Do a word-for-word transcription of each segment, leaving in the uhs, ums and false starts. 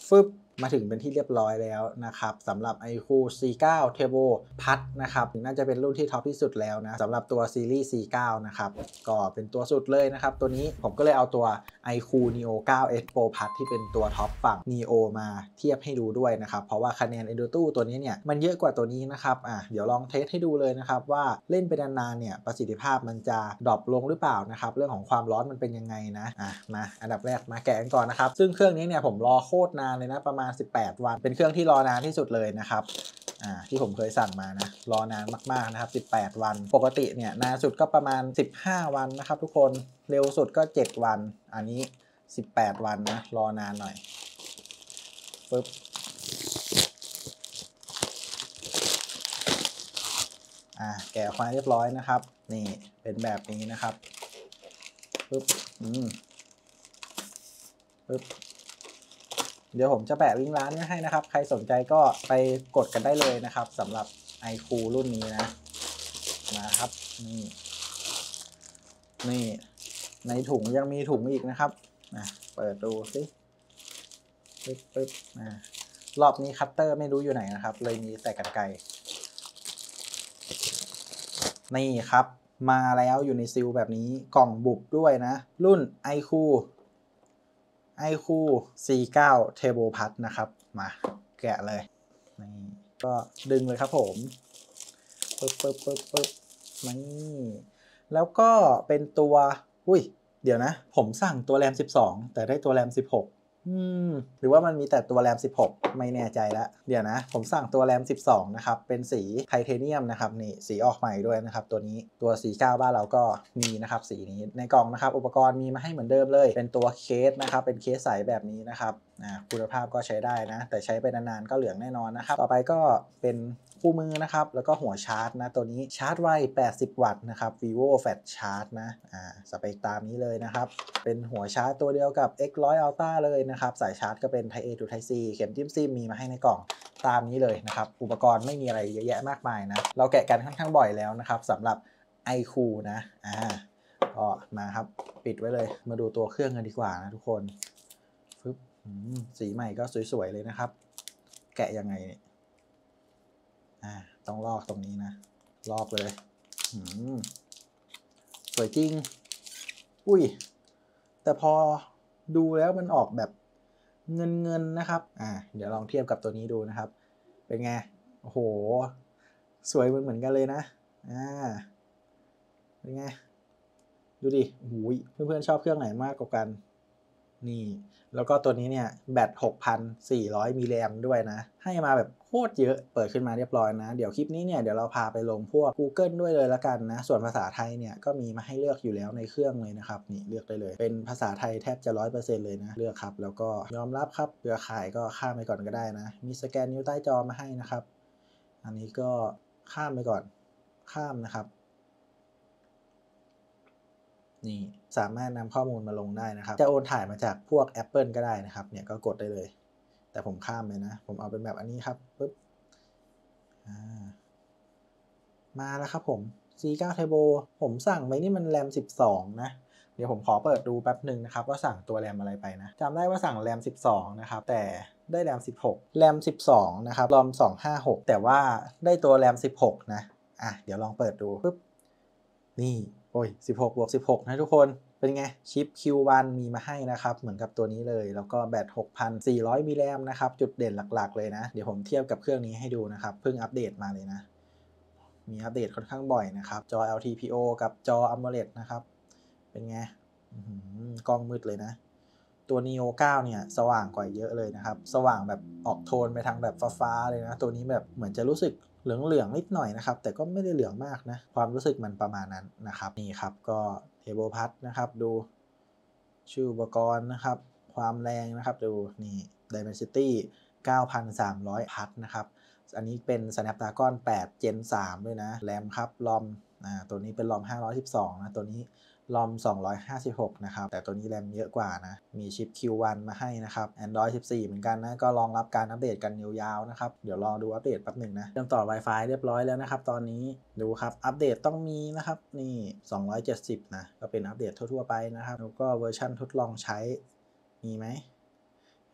ฟึบมาถึงเป็นที่เรียบร้อยแล้วนะครับสำหรับ ไอ คู ซี ไนน์ Turbo พัดนะครับน่าจะเป็นรุ่นที่ท็อปที่สุดแล้วนะสำหรับตัวซีรีส์ ซี ไนน์ นะครับก็เป็นตัวสุดเลยนะครับตัวนี้ผมก็เลยเอาตัว ไอ คู Neo ไนน์ เอส Pro พัดที่เป็นตัวท็อปฝั่ง Neo มาเทียบให้ดูด้วยนะครับเพราะว่าคะแนน Endotu ตัวนี้เนี่ยมันเยอะกว่าตัวนี้นะครับอ่ะเดี๋ยวลองเทสให้ดูเลยนะครับว่าเล่นไปนานๆเนี่ยประสิทธิภาพมันจะดรอปลงหรือเปล่านะครับเรื่องของความร้อนมันเป็นยังไงนะอ่ะมาอันดับแรกมาแกะกันก่อนนะครับซึ่งเครื่องนี้เนี่ยผมรอโคตรนานเลยนะประมาณสิบแปดวันเป็นเครื่องที่รอนานที่สุดเลยนะครับอ่าที่ผมเคยสั่งมานะรอนานมากๆนะครับสิบแปดวันปกติเนี่ยนานสุดก็ประมาณสิบห้าวันนะครับทุกคนเร็วสุดก็เจ็ดวันอันนี้สิบแปดวันนะรอนานหน่อยปึ๊บอ่าแกะออกมาเรียบร้อยนะครับนี่เป็นแบบนี้นะครับปึ๊บอืมปึ๊บเดี๋ยวผมจะแปะลิงก์ร้านไว้ให้นะครับใครสนใจก็ไปกดกันได้เลยนะครับสำหรับ ไอ คู รุ่นนี้นะมาครับนี่นี่ในถุงยังมีถุงอีกนะครับอ่ะเปิดดูสิปึ๊บปึ๊บอ่ารอบนี้คัตเตอร์ไม่รู้อยู่ไหนนะครับเลยมีแต่กรรไกรนี่ครับมาแล้วอยู่ในซีลแบบนี้กล่องบุบด้วยนะรุ่น ไอ คู ไอ คู ซี ไนน์ Turbo พัดนะครับมาแกะเลยนี่ก็ดึงเลยครับผมปึ๊บปึ๊บปึ๊บปึ๊บนี่แล้วก็เป็นตัวอุ้ยเดี๋ยวนะผมสั่งตัวแรมสิบสองแต่ได้ตัวแรมสิบหกอืมหรือว่ามันมีแต่ตัวแรมสิบหกไม่แน่ใจแล้วเดี๋ยวนะผมสั่งตัวแรมสิบสองนะครับเป็นสีไทเทเนียมนะครับนี่สีออกใหม่ด้วยนะครับตัวนี้ตัวสีเก้าบ้านเราก็มีนะครับสีนี้ในกล่องนะครับอุปกรณ์มีมาให้เหมือนเดิมเลยเป็นตัวเคสนะครับเป็นเคสใสแบบนี้นะครับอ่าคุณภาพก็ใช้ได้นะแต่ใช้ไปนานๆก็เหลืองแน่นอนนะครับต่อไปก็เป็นคู่มือนะครับแล้วก็หัวชาร์จนะตัวนี้ชาร์จไวแปดสิบวัตต์นะครับ vivo fast charge นะอ่าสเปคตามนี้เลยนะครับเป็นหัวชาร์จตัวเดียวกับ เอ็กซ์ หนึ่งร้อย Ultra เลยนะครับสายชาร์จก็เป็น Type A to Type C เข็มจิ้มซิมมีมาให้ในกล่องตามนี้เลยนะครับอุปกรณ์ไม่มีอะไรเยอะแยะมากมายนะเราแกะกันค่อนข้างบ่อยแล้วนะครับสำหรับ ไอ คู นะอ่าก็มาครับปิดไว้เลยมาดูตัวเครื่องกันดีกว่านะทุกคนฟึบสีใหม่ก็สวยๆเลยนะครับแกะยังไงเนี่ยอ่าต้องลอกตรงนี้นะลอกเลยสวยจริงอุ้ยแต่พอดูแล้วมันออกแบบเงินเงินนะครับอ่าเดี๋ยวลองเทียบกับตัวนี้ดูนะครับเป็นไงโอ้โหสวยเหมือนเหมือนกันเลยนะอ่าเป็นไงดูดิโอ้โหเพื่อนๆชอบเครื่องไหนมากกว่ากันนี่แล้วก็ตัวนี้เนี่ยแบต หกพันสี่ร้อย มิลลิแอมป์ด้วยนะให้มาแบบโคตรเยอะเปิดขึ้นมาเรียบร้อยนะเดี๋ยวคลิปนี้เนี่ยเดี๋ยวเราพาไปลงพวก Google ด้วยเลยละกันนะส่วนภาษาไทยเนี่ยก็มีมาให้เลือกอยู่แล้วในเครื่องเลยนะครับนี่เลือกได้เลยเป็นภาษาไทยแทบจะ ร้อยเปอร์เซ็นต์ เลยนะเลือกครับแล้วก็ยอมรับครับเครือข่ายก็ข้ามไปก่อนก็ได้นะมีสแกนนิ้วใต้จอมาให้นะครับอันนี้ก็ข้ามไปก่อนข้ามนะครับนี่สามารถนำข้อมูลมาลงได้นะครับจะโอนถ่ายมาจากพวก Apple ก็ได้นะครับเนี่ยก็กดได้เลยแต่ผมข้ามเลยนะผมเอาเป็นแบบอันนี้ครับปึ๊บมาแล้วครับผม ซี ไนน์ Turbo ผมสั่งไปนี่มันแรมสิบสองนะเดี๋ยวผมขอเปิดดูแป๊บหนึ่งนะครับว่าสั่งตัวแรมอะไรไปนะจำได้ว่าสั่งแรมสิบสองนะครับแต่ได้แรมสิบหกแรมสิบสองนะครับรอมสองห้าหกแต่ว่าได้ตัวแรมสิบหกนะอ่ะเดี๋ยวลองเปิดดูปึ๊บนี่โอ้ยสิบหกบวกสิบหกนะทุกคนเป็นไงชิป คิว วัน มีมาให้นะครับเหมือนกับตัวนี้เลยแล้วก็แบต หกพันสี่ร้อย มิลลิแอมป์นะครับจุดเด่นหลักๆเลยนะเดี๋ยวผมเทียบกับเครื่องนี้ให้ดูนะครับเพิ่งอัปเดตมาเลยนะมีอัปเดตค่อนข้างบ่อยนะครับจอ แอล ที พี โอ กับจอ AMOLED นะครับเป็นไงกล้องมืดเลยนะตัว Neo ไนน์ เนี่ยสว่างกว่าเยอะเลยนะครับสว่างแบบออกโทนไปทางแบบฟ้าๆเลยนะตัวนี้แบบเหมือนจะรู้สึกเหลืองๆนิดหน่อยนะครับแต่ก็ไม่ได้เหลืองมากนะความรู้สึกมันประมาณนั้นนะครับนี่ครับก็เทเบิลพัดนะครับดูชื่ออุปกรณ์นะครับความแรงนะครับดูนี่ Dimensity เก้าพันสามร้อย พัดนะครับอันนี้เป็น Snapdragon แปด เจน สาม ด้วยนะแรมครับรอมอ่าตัวนี้เป็นรอมห้าร้อยสิบสองนะตัวนี้รอมสองร้อยห้าสิบหกนะครับแต่ตัวนี้แรมเยอะกว่านะมีชิป คิว วัน มาให้นะครับ Android สิบสี่เหมือนกันนะก็รองรับการอัปเดตกันยาวๆนะครับเดี๋ยวรอดูอัปเดตแป๊บหนึ่งนะเชื่อมต่อ Wi-Fi เรียบร้อยแล้วนะครับตอนนี้ดูครับอัปเดตต้องมีนะครับนี่สองร้อยเจ็ดสิบนะก็เป็นอัปเดตทั่วๆไปนะครับแล้วก็เวอร์ชันทดลองใช้มีไหม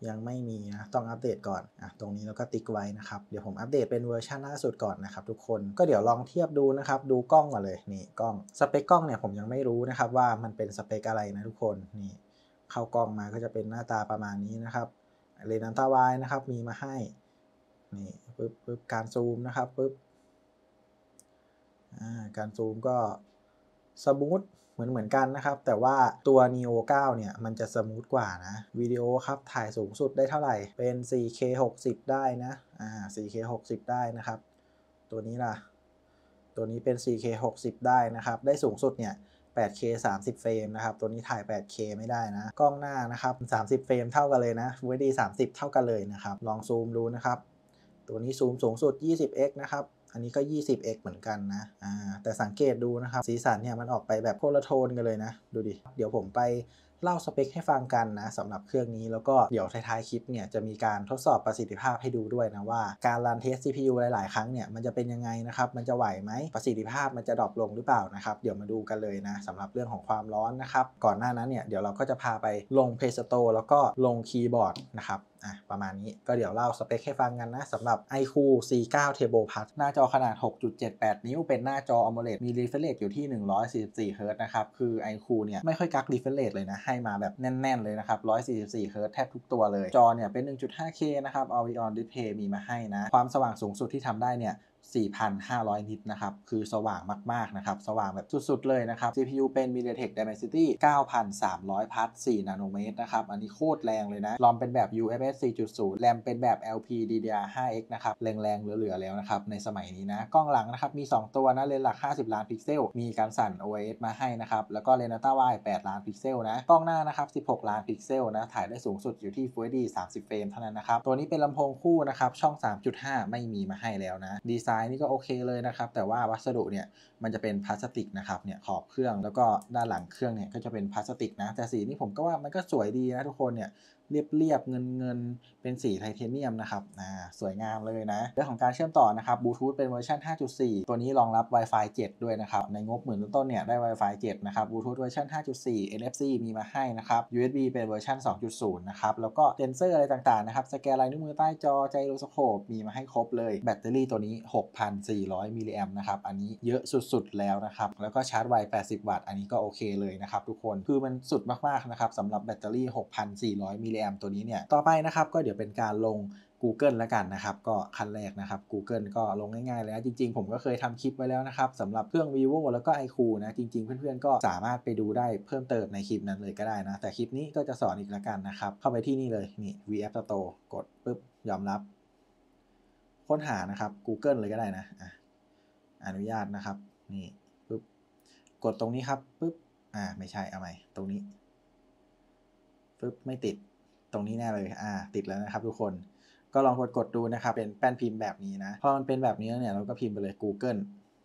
ยังไม่มีนะต้องอัปเดตก่อนอ่ะตรงนี้เราก็ติ๊กไว้นะครับเดี๋ยวผมอัปเดตเป็นเวอร์ชันล่าสุดก่อนนะครับทุกคนก็เดี๋ยวลองเทียบดูนะครับดูกล้องก่อนเลยนี่กล้องสเปคกล้องเนี่ยผมยังไม่รู้นะครับว่ามันเป็นสเปคอะไรนะทุกคนนี่เข้ากล้องมาก็จะเป็นหน้าตาประมาณนี้นะครับเลนส์อัลตร้าไวด์นะครับมีมาให้นี่ปึ๊บปึ๊บการซูมนะครับปึ๊บอ่าการซูมก็สมูทเหมือนเหมือนกันนะครับแต่ว่าตัว นี โอ ไนน์ เนี่ยมันจะสมูทกว่านะวิดีโอครับถ่ายสูงสุดได้เท่าไหร่เป็น โฟร์เค หกสิบ ได้นะอ่า โฟร์เค หกสิบ ได้นะครับตัวนี้ล่ะตัวนี้เป็น โฟร์เค หกสิบ ได้นะครับได้สูงสุดเนี่ย แปดเค สามสิบ เฟรมนะครับตัวนี้ถ่าย แปดเค ไม่ได้นะกล้องหน้านะครับสามสิบเฟรมเท่ากันเลยนะ Full เอช ดี สามสิบเท่ากันเลยนะครับลองซูมดูนะครับตัวนี้ซูมสูงสุด ยี่สิบเอ็กซ์ นะครับอันนี้ก็ ยี่สิบเอ็กซ์ เหมือนกันนะอ่าแต่สังเกตดูนะครับสีสันเนี่ยมันออกไปแบบโคนละโทนกันเลยนะดูดิเดี๋ยวผมไปเล่าสเปคให้ฟังกันนะสำหรับเครื่องนี้แล้วก็เดี๋ยวท้ายๆคลิปเนี่ยจะมีการทดสอบประสิทธิภาพให้ดูด้วยนะว่าการรันเทส ซี พี ยู หลายๆครั้งเนี่ยมันจะเป็นยังไงนะครับมันจะไหวไหมประสิทธิภาพมันจะดรอปลงหรือเปล่านะครับเดี๋ยวมาดูกันเลยนะสำหรับเรื่องของความร้อนนะครับก่อนหน้านั้นเนี่ยเดี๋ยวเราก็จะพาไปลง Play Store แล้วก็ลงคีย์บอร์ดนะครับอ่ะประมาณนี้ก็เดี๋ยวเล่าสเปคให้ฟังกันนะสำหรับ ไอ คิว ซี ไนน์ Turbo Plus หน้าจอขนาด หกจุดเจ็ดแปด นิ้วเป็นหน้าจอ AMOLED มี refresh rate อยู่ที่ หนึ่งร้อยสี่สิบสี่ เฮิร์ตซ์นะครับคือ ไอ คิว เนี่ยไม่ค่อยกัก refresh rate เลยนะให้มาแบบแน่นๆเลยนะครับ หนึ่งร้อยสี่สิบสี่ เฮิร์ตซ์แทบทุกตัวเลยจอเนี่ยเป็น หนึ่งจุดห้าเค นะครับ Always-on Display มีมาให้นะความสว่างสูงสุดที่ทำได้เนี่ยสี่พันห้าร้อย นิตนะครับคือสว่างมากๆนะครับสว่างแบบสุดๆเลยนะครับ ซี พี ยู เป็น MediaTek Dimensity เก้าพันสามร้อย พัท สี่ นาโนเมตรนะครับอันนี้โคตรแรงเลยนะรอมเป็นแบบ ยู เอฟ เอส สี่จุดศูนย์ แรมเป็นแบบ แอล พี ดี ดี อาร์ ไฟว์ เอ็กซ์ นะครับแรงๆเหลือๆแล้วนะครับในสมัยนี้นะกล้องหลังนะครับมีสองตัวนะเลนส์หลักห้าสิบล้านพิกเซลมีการสั่น โอ เอส มาให้นะครับแล้วก็เลนส์อัลตร้าไวด์แปดล้านพิกเซลนะกล้องหน้านะครับสิบหกล้านพิกเซลนะถ่ายได้สูงสุดอยู่ที่ Full เอช ดี สามสิบ เฟรมเท่านั้นนะครับตัวนี้เป็นลำโพงคู่นะครับช่อง สามจุดห้า ไม่มีมาให้แล้วนะดีไซน์นี่ก็โอเคเลยนะครับแต่ว่าวัสดุเนี่ยมันจะเป็นพลาสติกนะครับเนี่ยขอบเครื่องแล้วก็ด้านหลังเครื่องเนี่ยก็จะเป็นพลาสติกนะแต่สีนี้ผมก็ว่ามันก็สวยดีนะทุกคนเนี่ยเรียบๆเงินเงินเป็นสีไทเทเนียมนะครับอ่าสวยงามเลยนะเรื่องของการเชื่อมต่อนะครับบลูทูธเป็นเวอร์ชัน ห้าจุดสี่ ตัวนี้รองรับ Wi-Fi เจ็ด ด้วยนะครับในงบหมื่นต้นๆเนี่ยได้ Wi-Fi เจ็ด นะครับบลูทูธเวอร์ชัน ห้าจุดสี่ เอ็น เอฟ ซี มีมาให้นะครับ ยู เอส บี เป็นเวอร์ชัน สองจุดศูนย์ นะครับแล้วก็เซนเซอร์อะไรต่างๆนะครับสแกนลายนิ้วมือใต้จอไจโรสโคปมีมาให้ครบเลยแบตเตอรี่ตัวนี้ หกพันสี่ร้อย มิลลิแอมป์นะครับอันนี้เยอะสุดๆแล้วนะครับแล้วก็ชาร์จไวแปดสิบวัตต์อันนี้ก็โอเคเลยนะครับทุกคนคือมันสุดมากๆนะครับสำหรับแบตเตอรี่ หกพันสี่ร้อย มิลลิแอมป์ตัวนี้เนี่ยต่อไปนะครับก็เดี๋ยวเป็นการลง Google แล้วกันนะครับก็ขั้นแรกนะครับ Google ก็ลงง่ายๆเลยนะจริงๆผมก็เคยทำคลิปไว้แล้วนะครับสำหรับเครื่อง vivo แล้วก็ ไอ คิว นะจริงๆเพื่อนๆก็สามารถไปดูได้เพิ่มเติมในคลิปนั้นเลยก็ได้นะแต่คลิปนี้ก็จะสอนอีกแล้วกันนะครับเข้าไปที่นี่เลยนี่ วี แอป Store กดปุ๊บยอมรับค้นหานะครับ Google เลยก็ได้นะอ่ะอนุญาตนะครับนี่ปุ๊บกดตรงนี้ครับปุ๊บอ่าไม่ใช่เอาใหม่ตรงนี้ปุ๊บไม่ติดตรงนี้แน่เลยอ่าติดแล้วนะครับทุกคนก็ลองกดกดดูนะครับเป็นแป้นพิมพ์แบบนี้นะพอมันเป็นแบบนี้เนี่ยเราก็พิมพ์ไปเลย Google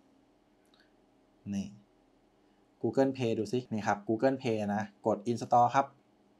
นี่ Google Play ดูสินี่ครับ Google Play นะกด Install ครับ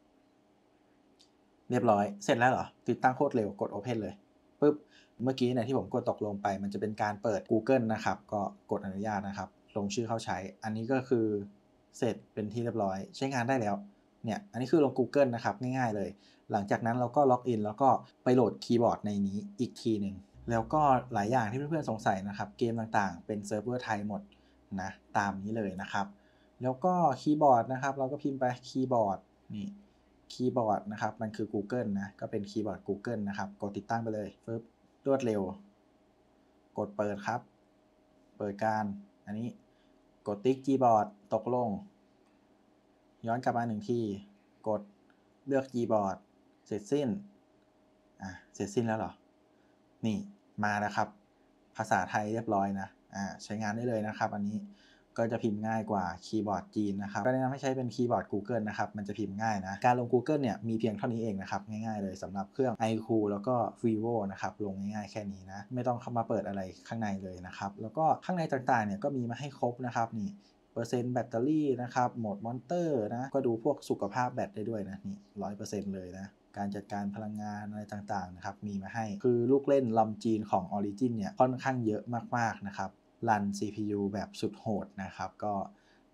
เรียบร้อยเสร็จแล้วเหรอติดตั้งโคตรเร็วกด Open เลยปุ๊บเมื่อกี้เนี่ยที่ผมกดตกลงไปมันจะเป็นการเปิด Google นะครับก็กดอนุญาตนะครับลงชื่อเข้าใช้อันนี้ก็คือเสร็จเป็นที่เรียบร้อยใช้งานได้แล้วเนี่ยอันนี้คือลง Google นะครับง่ายๆเลยหลังจากนั้นเราก็ล็อกอินแล้วก็ไปโหลดคีย์บอร์ดในนี้อีกทีหนึ่งแล้วก็หลายอย่างที่เพื่อนๆสงสัยนะครับเกมต่างๆเป็นเซิร์ฟเวอร์ไทยหมดนะตามนี้เลยนะครับแล้วก็คีย์บอร์ดนะครับเราก็พิมพ์ไปคีย์บอร์ดนี่คีย์บอร์ดนะครับมันคือ Google นะก็เป็นคีย์บอร์ด Google นะครับกดติดตั้งไปเลยปึ๊บรวดเร็วกดเปิดครับเปิดการอันนี้กดติ๊กคีย์บอร์ดตกลงย้อนกลับมาหนึ่งทีกดเลือกคีย์บอร์ดเสร็จสิ้นอ่ะเสร็จสิ้นแล้วเหรอนี่มาแล้วครับภาษาไทยเรียบร้อยนะอ่าใช้งานได้เลยนะครับอันนี้ก็จะพิมพ์ง่ายกว่าคีย์บอร์ดจีนนะครับก็แนะนำให้ใช้เป็นคีย์บอร์ด Google นะครับมันจะพิมพ์ง่ายนะการลง Google เนี่ยมีเพียงเท่านี้เองนะครับง่ายๆเลยสำหรับเครื่อง ไอ คิว แล้วก็ vivo นะครับลงง่ายๆแค่นี้นะไม่ต้องเข้ามาเปิดอะไรข้างในเลยนะครับแล้วก็ข้างในต่างๆเนี่ยก็มีมาให้ครบนะครับนี่เปอร์เซ็นต์แบตเตอรี่นะครับโหมดมอนเตอร์นะก็ดูพวกสุขภาพแบตได้ด้วยนะนี่ ร้อยเปอร์เซ็นต์ เลยนะการจัดการพลังงานอะไรต่างๆนะครับมีมาให้คือลูกเล่นลำจีนของ Origin เนี่ยค่อนข้างเยอะมากๆนะครับรัน ซี พี ยู แบบสุดโหดนะครับก็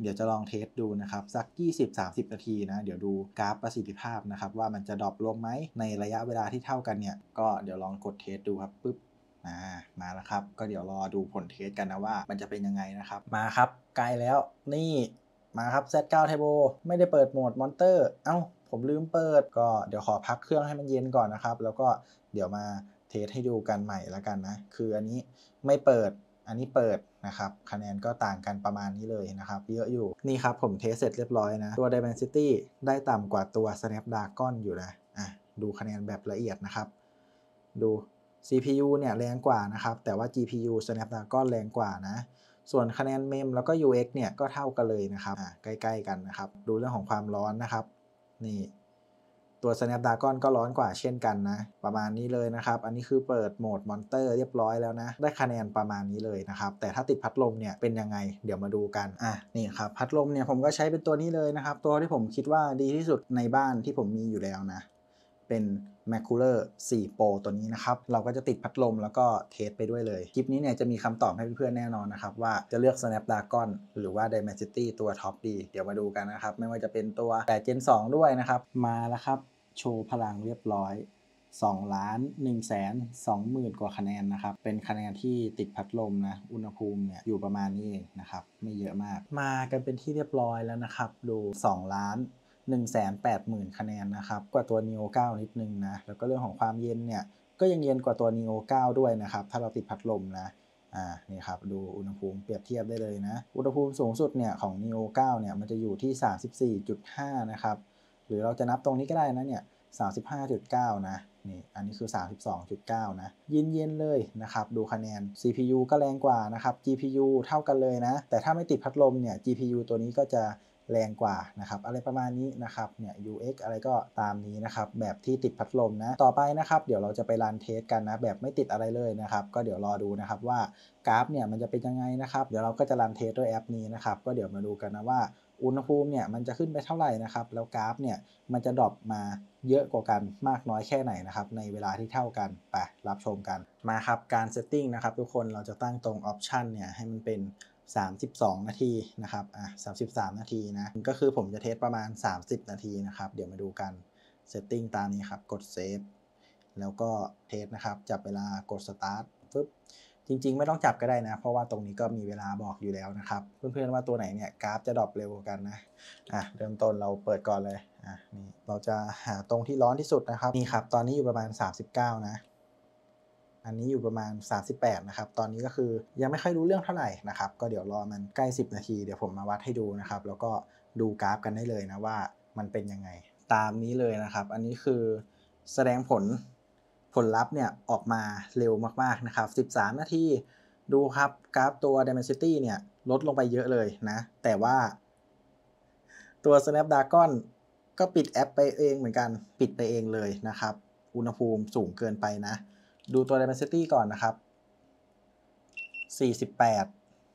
เดี๋ยวจะลองเทสดูนะครับสัก ยี่สิบถึงสามสิบ นาทีนะเดี๋ยวดูกราฟประสิทธิภาพนะครับว่ามันจะดรอปลงไหมในระยะเวลาที่เท่ากันเนี่ยก็เดี๋ยวลองกดเทสดูครับปึ๊บอ่ามาแล้วครับก็เดี๋ยวรอดูผลเทสกันนะว่ามันจะเป็นยังไงนะครับมาครับใกล้แล้วนี่มาครับ แซด เก้า Turbo ไม่ได้เปิดโหมดมอนเตอร์เอ้าผมลืมเปิดก็เดี๋ยวขอพักเครื่องให้มันเย็นก่อนนะครับแล้วก็เดี๋ยวมาเทสให้ดูกันใหม่แล้วกันนะคืออันนี้ไม่เปิดอันนี้เปิดนะครับคะแนนก็ต่างกันประมาณนี้เลยนะครับเยอะอยู่นี่ครับผมเทสเสร็จเรียบร้อยนะตัว Dimensity ได้ต่ำกว่าตัว Snapdragon อยู่นะอ่ะดูคะแนนแบบละเอียดนะครับดู ซี พี ยู เนี่ยแรงกว่านะครับแต่ว่า จี พี ยู Snapdragon แรงกว่านะส่วนคะแนนเมมแล้วก็ ยู เอ็กซ์ เนี่ยก็เท่ากันเลยนะครับอ่ะใกล้ๆกันนะครับดูเรื่องของความร้อนนะครับนี่ตัว Snapdragon ก็ร้อนกว่าเช่นกันนะประมาณนี้เลยนะครับอันนี้คือเปิดโหมดมอนเตอร์เรียบร้อยแล้วนะได้คะแนนประมาณนี้เลยนะครับแต่ถ้าติดพัดลมเนี่ยเป็นยังไงเดี๋ยวมาดูกันอ่ะนี่ครับพัดลมเนี่ยผมก็ใช้เป็นตัวนี้เลยนะครับตัวที่ผมคิดว่าดีที่สุดในบ้านที่ผมมีอยู่แล้วนะเป็น Macooler โฟร์ Pro ตัวนี้นะครับเราก็จะติดพัดลมแล้วก็เทสไปด้วยเลยคลิปนี้เนี่ยจะมีคำตอบให้เพื่อนๆแน่นอนนะครับว่าจะเลือก Snapdragon หรือว่า Dimensity ตัวท็อปดีเดี๋ยวมาดูกันนะครับไม่ว่าจะเป็นตัวแปด Gen สอง ด้วยนะครับมาแล้วครับโชว์พลังเรียบร้อยสองล้านหนึ่งแสนสองหมื่นกว่าคะแนนนะครับเป็นคะแนนที่ติดพัดลมนะอุณหภูมิเนี่ยอยู่ประมาณนี้เองนะครับไม่เยอะมากมากันเป็นที่เรียบร้อยแล้วนะครับดูสองล้าน หนึ่งแสนแปดหมื่น คะแนนนะครับกว่าตัว นีโอ เก้า นิดนึงนะแล้วก็เรื่องของความเย็นเนี่ยก็ยังเย็นกว่าตัว นีโอ เก้า ด้วยนะครับถ้าเราติดพัดลมนะอ่านี่ครับดูอุณหภูมิเปรียบเทียบได้เลยนะอุณหภูมิสูงสุดเนี่ยของ นีโอ เก้า เนี่ยมันจะอยู่ที่ สามสิบสี่จุดห้า นะครับหรือเราจะนับตรงนี้ก็ได้นะเนี่ย สามสิบห้าจุดเก้า นะนี่อันนี้คือ สามสิบสองจุดเก้า นะเย็นๆเลยนะครับดูคะแนน ซี พี ยู ก็แรงกว่านะครับ จี พี ยู เท่ากันเลยนะแต่ถ้าไม่ติดพัดลมเนี่ย จี พี ยู ตัวนี้ก็จะแรงกว่านะครับอะไรประมาณนี้นะครับเนี่ย ยู เอ็กซ์ อะไรก็ตามนี้นะครับแบบที่ติดพัดลมนะต่อไปนะครับเดี๋ยวเราจะไปรันเทสกันนะแบบไม่ติดอะไรเลยนะครับก็เดี๋ยวรอดูนะครับว่ากราฟเนี่ยมันจะเป็นยังไงนะครับเดี๋ยวเราก็จะรันเทสด้วยแอปนี้นะครับก็เดี๋ยวมาดูกันนะว่าอุณหภูมิเนี่ยมันจะขึ้นไปเท่าไหร่นะครับแล้วกราฟเนี่ยมันจะดรอปมาเยอะกว่ากันมากน้อยแค่ไหนนะครับในเวลาที่เท่ากันไปรับชมกันมาครับการเซตติ้งนะครับทุกคนเราจะตั้งตรงออปชันเนี่ยให้มันเป็นสามสิบสองนาทีนะครับอ่ะสามสิบสามนาทีนะก็คือผมจะเทสประมาณสามสิบนาทีนะครับเดี๋ยวมาดูกันเซตติ้งตามนี้ครับกดเซฟแล้วก็เทสนะครับจับเวลากดสตาร์ทปึ๊บจริงๆไม่ต้องจับก็ได้นะเพราะว่าตรงนี้ก็มีเวลาบอกอยู่แล้วนะครับเพื่อนๆว่าตัวไหนเนี่ยกราฟจะดรอปเร็วกันนะอ่ะเริ่มต้นเราเปิดก่อนเลยอ่ะนี่เราจะหาตรงที่ร้อนที่สุดนะครับนี่ครับตอนนี้อยู่ประมาณสามสิบเก้านะอันนี้อยู่ประมาณสามสิบแปดนะครับตอนนี้ก็คือยังไม่ค่อยรู้เรื่องเท่าไหร่นะครับก็เดี๋ยวรอมันใกล้สิบนาทีเดี๋ยวผมมาวัดให้ดูนะครับแล้วก็ดูกราฟกันได้เลยนะว่ามันเป็นยังไงตามนี้เลยนะครับอันนี้คือแสดงผลผลลัพธ์เนี่ยออกมาเร็วมากๆนะครับสิบสามนาทีดูครับกราฟตัว Dimensity เนี่ยลดลงไปเยอะเลยนะแต่ว่าตัว Snapdragon ก็ปิดแอปไปเองเหมือนกันปิดไปเองเลยนะครับอุณหภูมิสูงเกินไปนะดูตัว Dimensity ก่อนนะครับสี่สิบแปด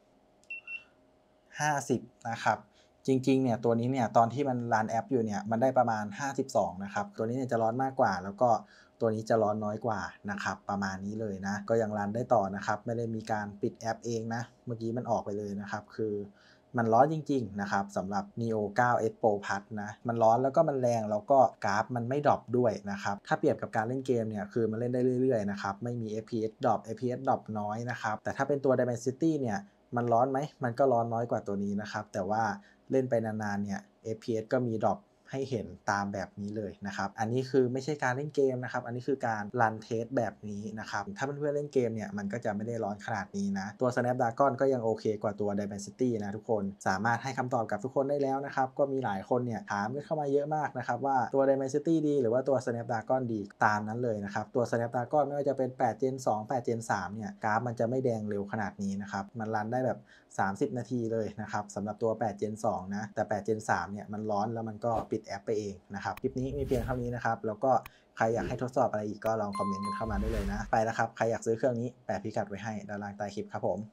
ห้าสิบนะครับจริงๆเนี่ยตัวนี้เนี่ยตอนที่มันรันแอปอยู่เนี่ยมันได้ประมาณห้าสิบสองนะครับตัวนี้เนี่ยจะร้อนมากกว่าแล้วก็ตัวนี้จะร้อนน้อยกว่านะครับประมาณนี้เลยนะก็ยังรันได้ต่อนะครับไม่ได้มีการปิดแอปเองนะเมื่อกี้มันออกไปเลยนะครับคือมันร้อนจริงๆนะครับสำหรับ นี โอ เก้า เอส Pro Plus นะมันร้อนแล้วก็มันแรงแล้วก็กราฟมันไม่ดรอปด้วยนะครับถ้าเปรียบกับการเล่นเกมเนี่ยคือมันเล่นได้เรื่อยๆนะครับไม่มี เอฟ พี เอส ดรอป เอฟ พี เอส ดรอปน้อยนะครับแต่ถ้าเป็นตัว Dimensity เนี่ยมันร้อนไหมมันก็ร้อนน้อยกว่าตัวนี้นะครับแต่ว่าเล่นไปนานๆเนี่ย เอฟ พี เอส ก็มีดรอปให้เห็นตามแบบนี้เลยนะครับอันนี้คือไม่ใช่การเล่นเกมนะครับอันนี้คือการรันเทสแบบนี้นะครับถ้าเพื่อนๆเล่นเกมเนี่ยมันก็จะไม่ได้ร้อนขนาดนี้นะตัว Snapdragon ก็ยังโอเคกว่าตัว Dimensity นะทุกคนสามารถให้คำตอบกับทุกคนได้แล้วนะครับก็มีหลายคนเนี่ยถามกันเข้ามาเยอะมากนะครับว่าตัว Dimensity ดีหรือว่าตัว Snapdragon ดีตามนั้นเลยนะครับตัว Snapdragon ไม่ว่าจะเป็นแปด Gen สอง แปด Gen สาม เนี่ยกราฟมันจะไม่แดงเร็วขนาดนี้นะครับมันรันได้แบบสามสิบนาทีเลยนะครับสำหรับตัวแปด Gen สอง นะแต่แปด Gen สาม เนี่ยมันร้อนแล้วมันก็ปิดแอปไปเองนะครับคลิปนี้มีเพียงเท่านี้นะครับแล้วก็ใครอยากให้ทดสอบอะไรอีกก็ลองคอมเมนต์กันเข้ามาได้เลยนะไปแล้วครับใครอยากซื้อเครื่องนี้แปะพิกัดไว้ให้ด้านล่างใต้คลิปครับผม